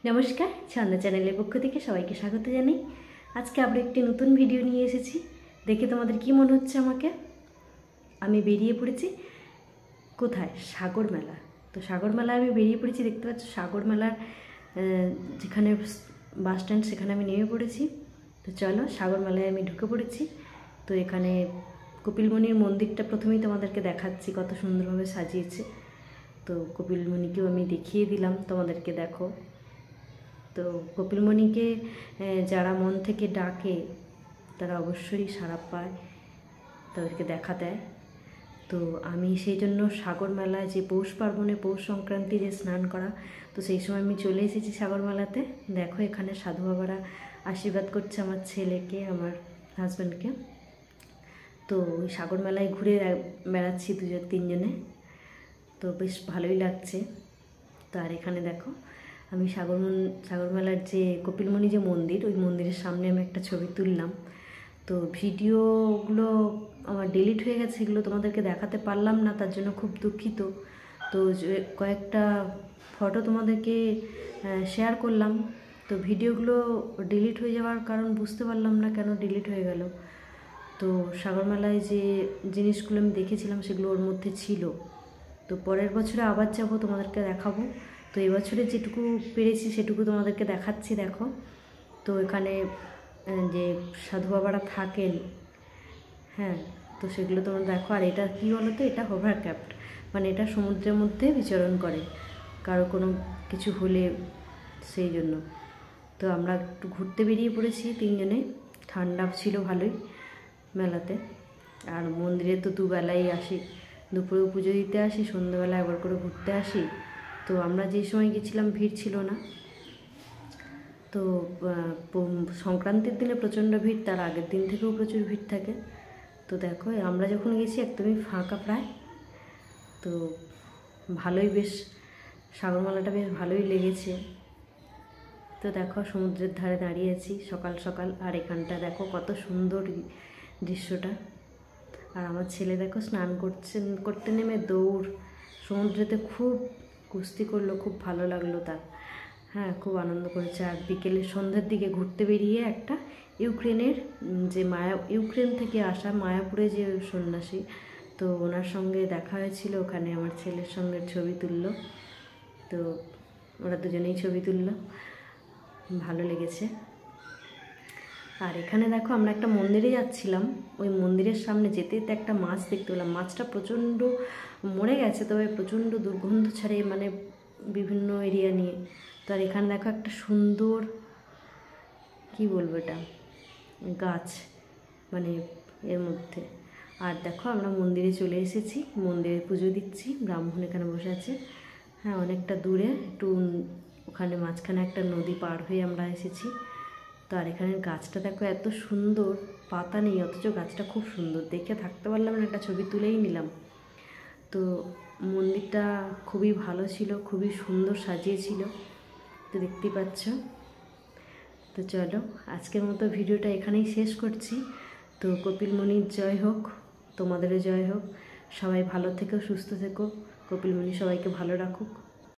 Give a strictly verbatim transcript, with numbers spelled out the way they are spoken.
নমস্কার, ছন্দা চ্যানেলের পক্ষ থেকে সবাইকে স্বাগত জানাই। আজকে আবার একটি নতুন ভিডিও নিয়ে এসেছি। দেখে তোমাদের কি মনে হচ্ছে আমাকে? আমি বেরিয়ে পড়েছি কোথায়? সাগর মেলা। তো সাগর মেলায় আমি বেরিয়ে পড়েছি, দেখতে পাচ্ছ সাগর মেলার যেখানে বাস স্ট্যান্ড সেখানে আমি নেমে পড়েছি। তো চলো, সাগর মেলায় আমি ঢুকে পড়েছি। তো এখানে কপিলমুনির মন্দিরটা প্রথমেই তোমাদেরকে দেখাচ্ছি, কত সুন্দরভাবে সাজিয়েছে। তো কপিলমুনিকেও আমি দেখিয়ে দিলাম তোমাদেরকে, দেখো। তো কপিলমুনিকে যারা মন থেকে ডাকে তারা অবশ্যই সাড়া পায়, তাদেরকে দেখা দেয়। তো আমি সেই জন্য সাগর মেলায়, যে পৌষ পার্বণে পৌষ সংক্রান্তি যে স্নান করা, তো সেই সময় আমি চলে এসেছি সাগর মেলাতে। দেখো এখানে সাধু বাবারা আশীর্বাদ করছে আমার ছেলেকে, আমার হাজব্যান্ডকে। তো ওই সাগর মেলায় ঘুরে বেড়াচ্ছি দুজন তিনজনে, তো বেশ ভালোই লাগছে। তো আর এখানে দেখো আমি সাগর সাগর মেলার যে কপিলমুনি যে মন্দির, ওই মন্দিরের সামনে আমি একটা ছবি তুললাম। তো ভিডিওগুলো আমার ডিলিট হয়ে গেছে, এগুলো তোমাদেরকে দেখাতে পারলাম না, তার জন্য খুব দুঃখিত। তো কয়েকটা ফটো তোমাদেরকে শেয়ার করলাম। তো ভিডিওগুলো ডিলিট হয়ে যাওয়ার কারণ বুঝতে পারলাম না কেন ডিলিট হয়ে গেল। তো সাগর মেলায় যে জিনিসগুলো আমি দেখেছিলাম সেগুলো ওর মধ্যে ছিল। তো পরের বছরে আবার যাব, তোমাদেরকে দেখাবো। তো এবছরে যেটুকু পেরেছি সেটুকু তোমাদেরকে দেখাচ্ছি, দেখো। তো এখানে যে সাধু বাবারা থাকেন, হ্যাঁ, তো সেগুলো তোমরা দেখো। আর এটা কী বলো তো, এটা হোভার ক্রাফট, মানে এটা সমুদ্রের মধ্যে বিচরণ করে কারো কোনো কিছু হলে, সেই জন্য। তো আমরা একটু ঘুরতে বেরিয়ে পড়েছি তিনজনে, ঠান্ডা ছিল ভালোই মেলাতে। আর মন্দিরে তো দুবেলাই আসি, দুপুরেও পুজো দিতে আসি, সন্ধ্যেবেলা একবার করে ঘুরতে আসি। তো আমরা যে সময় গেছিলাম ভিড় ছিল না। তো সংক্রান্তির দিনে প্রচণ্ড ভিড়, তার আগের দিন থেকেও প্রচুর ভিড় থাকে। তো দেখো আমরা যখন গেছি একদমই ফাঁকা প্রায়। তো ভালোই, বেশ সাগরমেলাটা বেশ ভালোই লেগেছে। তো দেখো সমুদ্রের ধারে দাঁড়িয়ে আছি সকাল সকাল, আর এখানটা দেখো কত সুন্দর দৃশ্যটা। আর আমার ছেলে দেখো স্নান করছে, করতে নেমে দৌড় সমুদ্রেতে খুব কুস্তি করলো, খুব ভালো লাগলো তার। হ্যাঁ, খুব আনন্দ করেছে। আর বিকেলে সন্ধ্যের দিকে ঘুরতে বেরিয়ে একটা ইউক্রেনের যে মায়া ইউক্রেন থেকে আসা মায়াপুরে যে সন্ন্যাসী, তো ওনার সঙ্গে দেখা হয়েছিল ওখানে। আমার ছেলের সঙ্গে ছবি তুললো, তো ওরা দুজনেই ছবি তুললো, ভালো লেগেছে। আর এখানে দেখো আমরা একটা মন্দিরে যাচ্ছিলাম, ওই মন্দিরের সামনে যেতে যেতে একটা মাছ দেখতে পেলাম। মাছটা প্রচণ্ড মরে গেছে, তবে প্রচণ্ড দুর্গন্ধ ছাড়ে, মানে বিভিন্ন এরিয়া নিয়ে। তো আর এখানে দেখো একটা সুন্দর, কি বলবো, এটা গাছ, মানে এর মধ্যে। আর দেখো আমরা মন্দিরে চলে এসেছি, মন্দিরে পুজো দিচ্ছি, ব্রাহ্মণ এখানে বসে আছে। হ্যাঁ, অনেকটা দূরে, একটু ওখানে মাঝখানে একটা নদী পার হয়ে আমরা এসেছি। তো আর এখানের গাছটা দেখো এত সুন্দর, পাতা নেই অথচ গাছটা খুব সুন্দর, দেখে থাকতে পারলাম না, একটা ছবি তুলেই নিলাম। তো মন্দিরটা খুবই ভালো ছিল, খুবই সুন্দর সাজিয়েছিল, তো দেখতেই পাচ্ছ। তো চলো আজকের মতো ভিডিওটা এখানেই শেষ করছি। তো কপিলমুনির জয় হোক, তোমাদেরও জয় হোক। সবাই ভালো থেকো, সুস্থ থেকো, কপিলমুনি সবাইকে ভালো রাখুক।